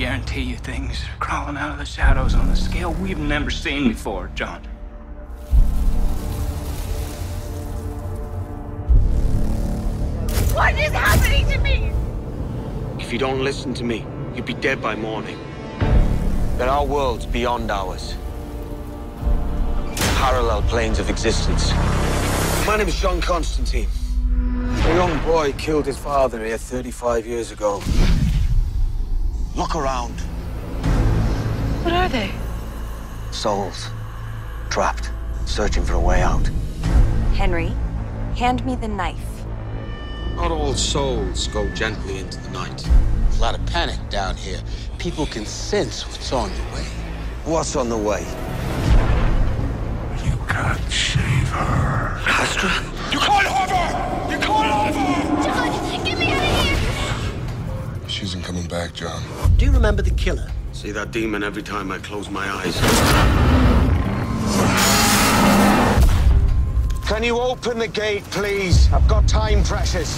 guarantee you things are crawling out of the shadows on a scale we've never seen before, John. What is happening to me? If you don't listen to me, you'll be dead by morning. There are worlds beyond ours. Parallel planes of existence. My name is John Constantine. A young boy killed his father here 35 years ago. Look around. What are they? Souls. Trapped. Searching for a way out. Henry, hand me the knife. Not all souls go gently into the night. There's a lot of panic down here. People can sense what's on the way. What's on the way? You can't save her. Astra? You can't have her! You can't have her! John, get me out of here! She isn't coming back, John. Do you remember the killer? See that demon every time I close my eyes. Can you open the gate, please? I've got time pressures.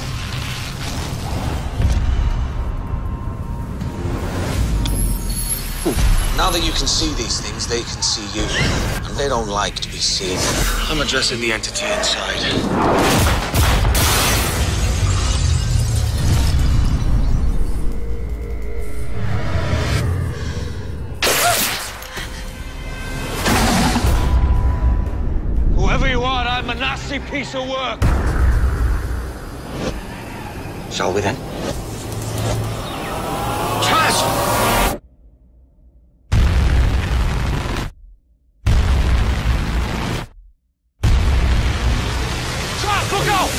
Now that you can see these things, they can see you. And they don't like to be seen. I'm addressing the entity inside. Whoever you are, I'm a nasty piece of work. Shall we then? Trash! Trash, look out!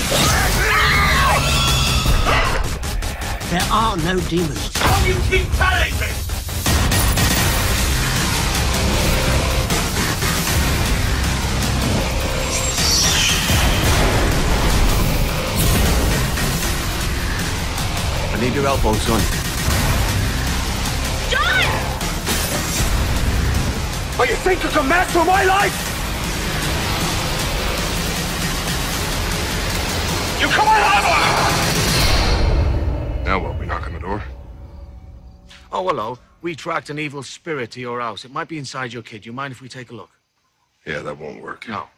There are no demons. How do you keep telling me? I need your elbow, son. John! Oh, you think you can mess with my life? You come on over! Now what, we knock on the door? Oh, hello. We tracked an evil spirit to your house. It might be inside your kid. You mind if we take a look? Yeah, that won't work. No.